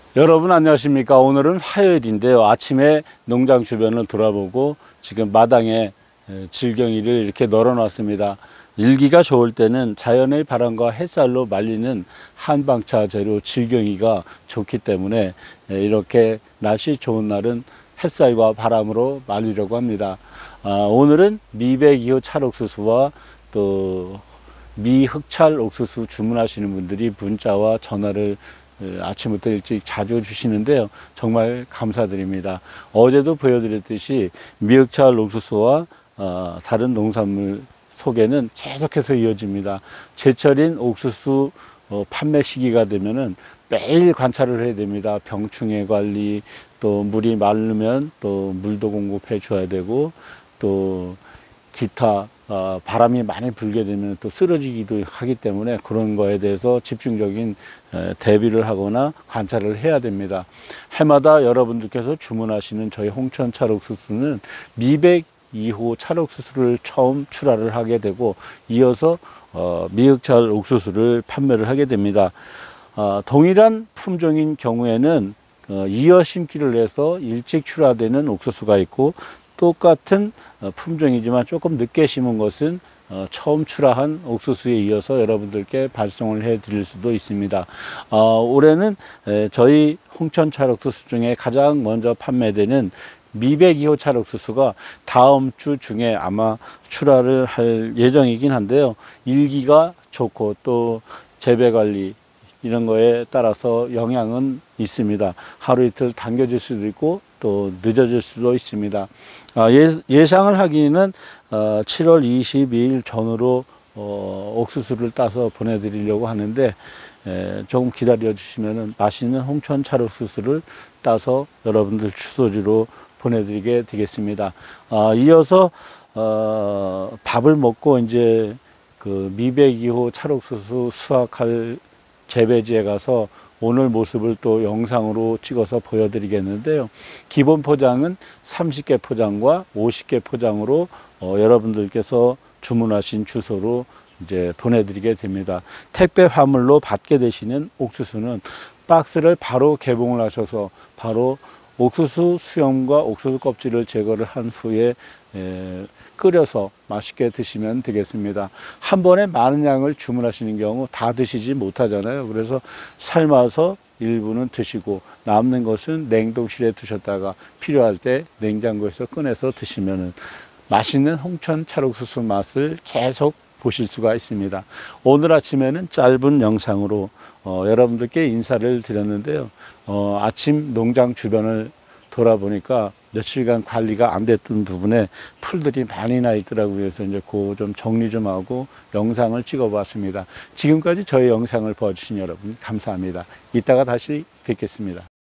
여러분 안녕하십니까. 오늘은 화요일인데요. 아침에 농장 주변을 돌아보고 지금 마당에 질경이를 이렇게 널어 놨습니다. 일기가 좋을 때는 자연의 바람과 햇살로 말리는 한방차 재료 질경이가 좋기 때문에 이렇게 날씨 좋은 날은 햇살과 바람으로 말리려고 합니다. 오늘은 미백이호 찰옥수수와 또 미흑찰 옥수수 주문하시는 분들이 문자와 전화를 아침부터 일찍 자주 주시는데요. 정말 감사드립니다. 어제도 보여드렸듯이 미흑찰 옥수수와 다른 농산물 소개는 계속해서 이어집니다. 제철인 옥수수 판매 시기가 되면은 매일 관찰을 해야 됩니다. 병충해 관리, 또 물이 마르면 또 물도 공급해 줘야 되고, 또 기타 바람이 많이 불게 되면 또 쓰러지기도 하기 때문에 그런 거에 대해서 집중적인 대비를 하거나 관찰을 해야 됩니다. 해마다 여러분들께서 주문하시는 저희 홍천 찰옥수수는 미백 2호 찰옥수수를 처음 출하를 하게 되고, 이어서 미흑찰 옥수수를 판매를 하게 됩니다. 동일한 품종인 경우에는 이어 심기를 해서 일찍 출하되는 옥수수가 있고, 똑같은 품종이지만 조금 늦게 심은 것은 처음 출하한 옥수수에 이어서 여러분들께 발송을 해 드릴 수도 있습니다. 올해는 저희 홍천 찰옥수수 중에 가장 먼저 판매되는 미백 2호 찰옥수수가 다음 주 중에 아마 출하를 할 예정이긴 한데요. 일기가 좋고 또 재배 관리 이런 거에 따라서 영향은 있습니다. 하루 이틀 당겨질 수도 있고 또 늦어질 수도 있습니다. 예상을 하기는 7월 22일 전후로 옥수수를 따서 보내드리려고 하는데, 조금 기다려 주시면 맛있는 홍천 찰옥수수를 따서 여러분들 주소지로 보내드리게 되겠습니다. 이어서 밥을 먹고 이제 그 미백 2호 찰옥수수 수확할 재배지에 가서 오늘 모습을 또 영상으로 찍어서 보여드리겠는데요. 기본 포장은 30개 포장과 50개 포장으로 여러분들께서 주문하신 주소로 이제 보내드리게 됩니다. 택배 화물로 받게 되시는 옥수수는 박스를 바로 개봉을 하셔서 바로 옥수수 수염과 옥수수 껍질을 제거를 한 후에 끓여서 맛있게 드시면 되겠습니다. 한 번에 많은 양을 주문하시는 경우 다 드시지 못하잖아요. 그래서 삶아서 일부는 드시고 남는 것은 냉동실에 두셨다가 필요할 때 냉장고에서 꺼내서 드시면 맛있는 홍천 찰옥수수 맛을 계속 보실 수가 있습니다. 오늘 아침에는 짧은 영상으로 여러분들께 인사를 드렸는데요. 아침 농장 주변을 돌아보니까 며칠간 관리가 안 됐던 부분에 풀들이 많이 나 있더라고요. 그래서 이제 그 좀 정리 좀 하고 영상을 찍어 봤습니다. 지금까지 저희 영상을 봐주신 여러분 감사합니다. 이따가 다시 뵙겠습니다.